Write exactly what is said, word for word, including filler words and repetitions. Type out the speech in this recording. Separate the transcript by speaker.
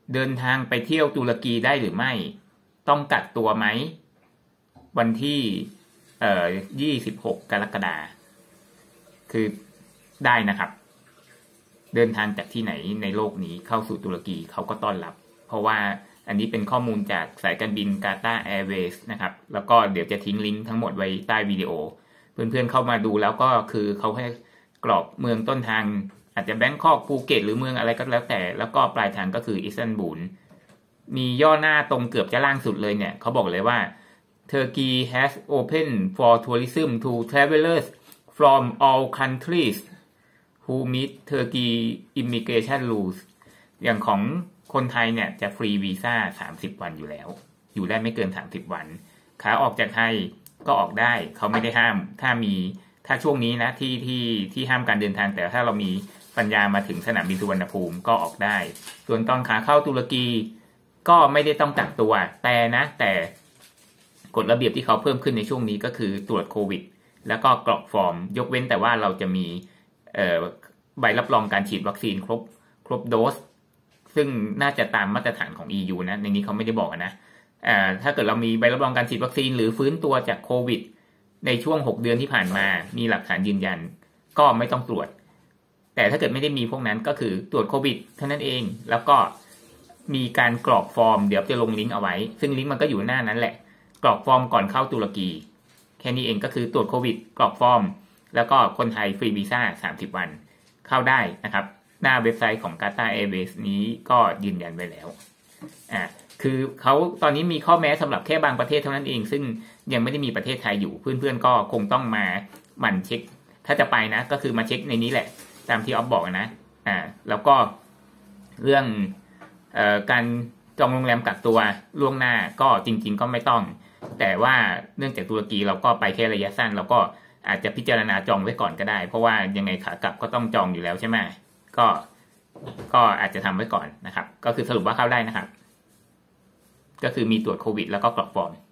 Speaker 1: เดินทางไปเที่ยวตุรกีได้หรือไม่ต้องกักตัวไหมวันที่เอ่อยี่สิบหกกรกฎาคมคือได้นะครับเดินทางจากที่ไหนในโลกนี้เข้าสู่ตุรกีเขาก็ต้อนรับเพราะว่าอันนี้เป็นข้อมูลจากสายการบินกาตาร์แอร์เวย์สนะครับแล้วก็เดี๋ยวจะทิ้งลิงก์ทั้งหมดไว้ใต้วิดีโอเพื่อนๆเข้ามาดูแล้วก็คือเขาให้กรอกเมืองต้นทางอาจจะแบงคอกภูเก็ตหรือเมืองอะไรก็แล้วแต่แล้วก็ปลายทางก็คืออิสตันบูลมีย่อหน้าตรงเกือบจะล่างสุดเลยเนี่ยเขาบอกเลยว่า Turkey has opened for tourism to travelers from all countries who meet Turkey immigration rules อย่างของคนไทยเนี่ยจะฟรีวีซ่าสามสิบวันอยู่แล้วอยู่ได้ไม่เกินสามสิบวันขาออกจากไทยก็ออกได้เขาไม่ได้ห้ามถ้ามีถ้าช่วงนี้นะที่ที่ที่ห้ามการเดินทางแต่ถ้าเรามีปัญญามาถึงสนามบินสุวรรณภูมิก็ออกได้ส่วนตอนขาเข้าตุรกีก็ไม่ได้ต้องกักตัวแต่นะแต่กฎระเบียบที่เขาเพิ่มขึ้นในช่วงนี้ก็คือตรวจโควิดแล้วก็กรอกฟอร์มยกเว้นแต่ว่าเราจะมีเอ่อใบรับรองการฉีดวัคซีนครบครบโดสซึ่งน่าจะตามมาตรฐานของ อี ยู นะในนี้เขาไม่ได้บอกนะอ่าถ้าเกิดเรามีใบรับรองการฉีดวัคซีนหรือฟื้นตัวจากโควิดในช่วงหกเดือนที่ผ่านมามีหลักฐานยืนยันก็ไม่ต้องตรวจแต่ถ้าเกิดไม่ได้มีพวกนั้นก็คือตรวจโควิดเท่านั้นเองแล้วก็มีการกรอกฟอร์มเดี๋ยวจะลงลิงก์เอาไว้ซึ่งลิงก์มันก็อยู่หน้านั้นแหละกรอกฟอร์มก่อนเข้าตุรกีแค่นี้เองก็คือตรวจโควิดกรอกฟอร์มแล้วก็คนไทยฟรีวีซ่าสามสิบวันเข้าได้นะครับหน้าเว็บไซต์ของ Qatar Airways นี้ก็ยืนยันไว้แล้วอ่าคือเขาตอนนี้มีข้อแม้สำหรับแค่บางประเทศเท่านั้นเองซึ่งยังไม่ได้มีประเทศไทยอยู่เพื่อนๆก็คงต้องมาหมั่นเช็คถ้าจะไปนะก็คือมาเช็คในนี้แหละตามที่ออฟบอกนะอ่าแล้วก็เรื่องเอ่อการจองโรงแรมกักตัวล่วงหน้าก็จริงๆก็ไม่ต้องแต่ว่าเนื่องจากตุรกีเราก็ไปแค่ระยะสั้นเราก็อาจจะพิจารณาจองไว้ก่อนก็ได้เพราะว่ายังไงขากลับก็ต้องจองอยู่แล้วใช่ไหมก็ก็อาจจะทำไว้ก่อนนะครับก็คือสรุปว่าเข้าได้นะครับก็คือมีตรวจโควิดแล้วก็กรอกฟอร์ม